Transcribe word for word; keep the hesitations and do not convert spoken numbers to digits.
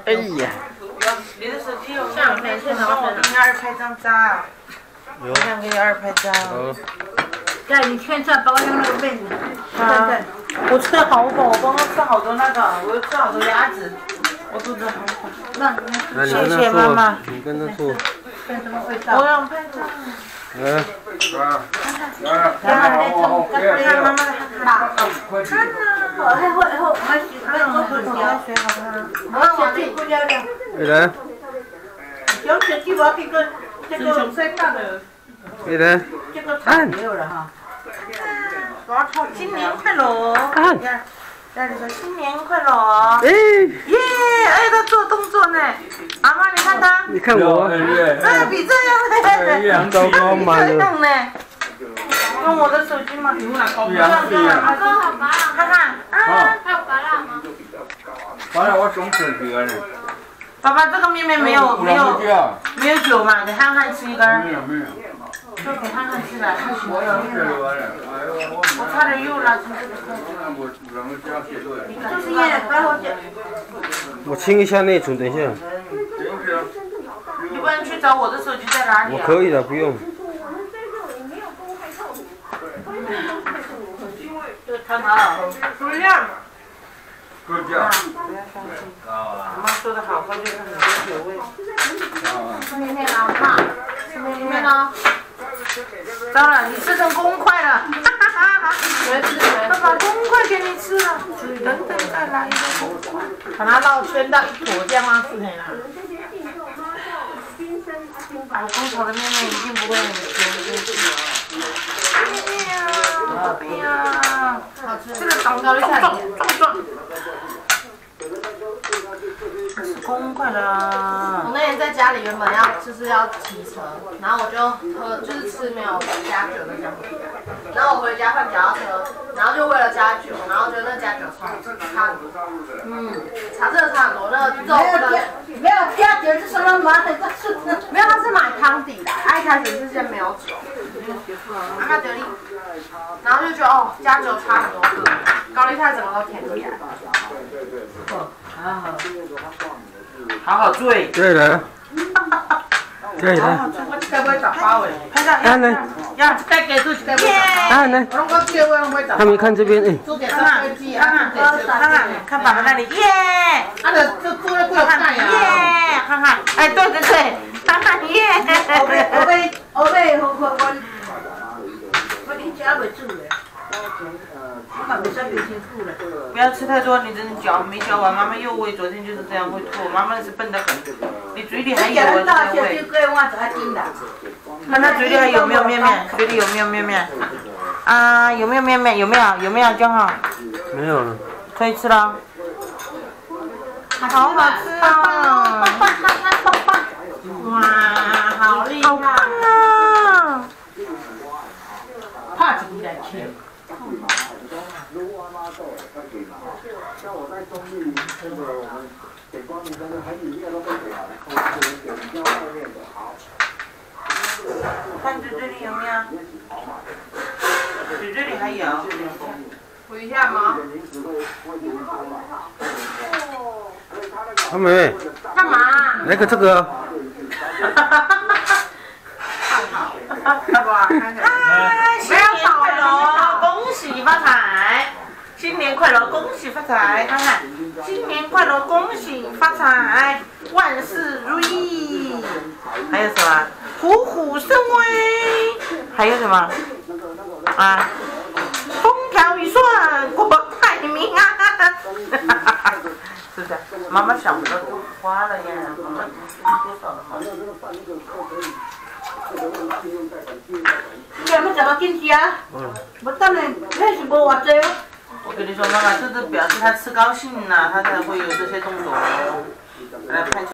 哎呀！ 你的手机有没有连线？帮我给你二拍张照。有。我想给你二拍照。 好。 在你现在保养那个妹子。 啊。我吃的好饱，我刚刚吃好多那个，我又吃好多鸭子，我肚子好饱。 那谢谢妈妈。 你跟他做。 我想拍照。 嗯。 看看妈妈的哈哈。看呐。 我还会会还喜欢做粉条。我小弟不了了。 来来。 小小弟我这个这个。 来来。 这个太没有了哈。 新年快乐！ 看。 家里说新年快乐！ 哎。 耶！哎，他做动作呢。妈妈，你看他。 你看我。 哎，比这样呢。 羊羔羔满了。 用我的手机吗？ 对呀，对呀。 看看。啊。 还有芭乐吗？芭乐我总吃几个呢。 爸爸，这个面面没有没有没有酒嘛？给汉汉吃一根。 没有没有。 就给汉汉吃了，我有面了。我差点又拉成这个。就是烟，待会儿。 我清一下内存，等一下。 你不然去找我的手机在哪里？ 我可以的，不用。 看他了，数量嘛。 够酱。 妈妈说的好，喝就是很多酒味。 吃面面了，妈，吃面面呢？ 当然，你吃成公筷了。 没吃没。 爸爸公筷给你吃了，等等再来一个公筷。 把它绕圈到一坨这样啊，是的啦。 我公炒的面面一定不会很咸。面面呀，宝贝呀，这个长得壮壮壮壮。公筷了。 我那天在家里原本要就是要骑车，然后我就喝就是吃没有加酒的姜饼干，然后我回家换脚踏车，然后就为了加酒，然后觉得那加酒差差很多，嗯，差真的差很多，那个肉的没有加酒是什么嘛？ 没有，他是买汤底的，他一开始是先没有酒，阿卡德利，然后就觉得哦加酒差很多，高丽菜整个都甜起来。 好好，好好醉。 对了。对了。 该不会打发尾？ 拍照。 安呢？ 呀，该给出去该不会打。 安呢？ 我我接我会打。 他们看这边，哎。 看看，看看，看爸爸那里，耶！ 啊，这这做的过看呀。 耶！看看，哎，对对对，看看耶！ 我被我被我被我我我，我听家没住嘞。 不要吃太多，你真的嚼没嚼完，妈妈又喂，昨天就是这样会吐，妈妈是笨得很，你嘴里还有啊这些喂。看他嘴里还有没有面面，嘴里有没有面面？啊，有没有面面？有没有？有没有江浩？ 没有了。 可以吃了。好好吃啊！ 哇，好厉害！ 好棒啊！ 怕自己来吃。 看这这里有没有？这这里还有。 回一下吗？ 阿美。 干嘛？ 来个这个。 嗨，新年快乐，恭喜发财！新年快乐，恭喜发财！看看，新年快乐，恭喜发财，万事如意。还有什么？虎虎生威。还有什么？啊，风调雨顺，国泰民安。是不是？妈妈想的都花了呀，妈妈多少了嘛？ 你们怎么进去啊？我当然那是无偌济哦。 我跟你说，妈妈，这是表示她吃高兴了，她才会有这些动作。来拍。